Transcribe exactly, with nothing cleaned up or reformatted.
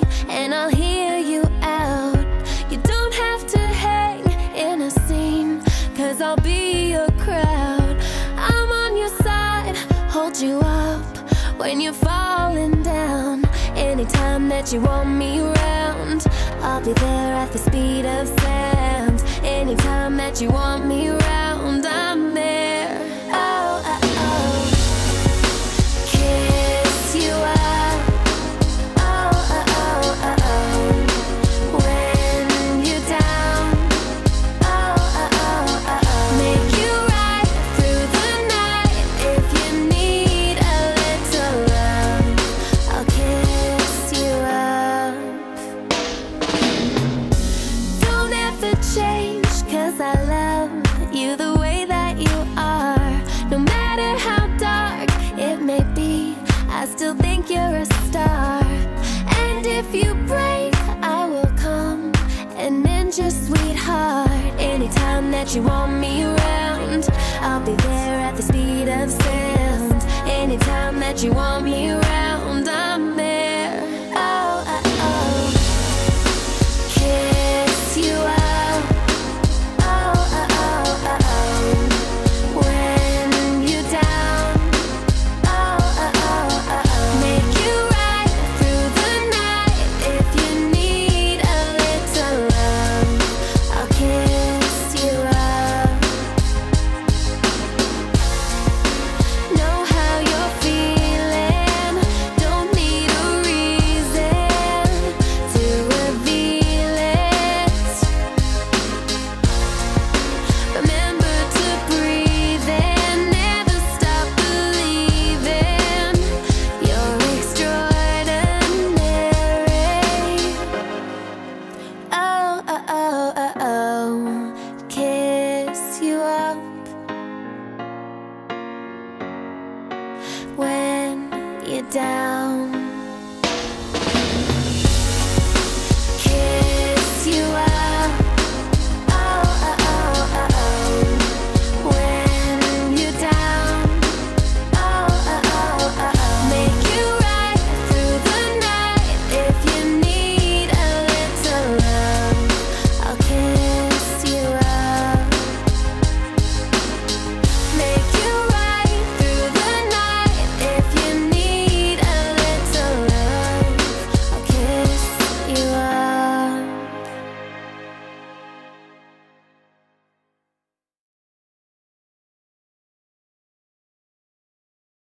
and I'll hear you out. You don't have to hang in a scene, cause I'll be your crowd. I'm on your side, hold you up when you're falling down. Anytime that you want me around, I'll be there at the speed of sound. Anytime that you want me around, I'm there. Oh, oh, oh. Kiss you up. Oh, oh, oh, oh, oh. When you're down. Oh, oh, oh, oh, oh. Make you right through the night. If you need a little love, I'll kiss you up. Don't ever change, cause I love you the way that you are. No matter how dark it may be, I still think you're a star. And if you break, I will come and mend your sweetheart. Anytime that you want me around, I'll be there at the speed of sound. Anytime that you want me around,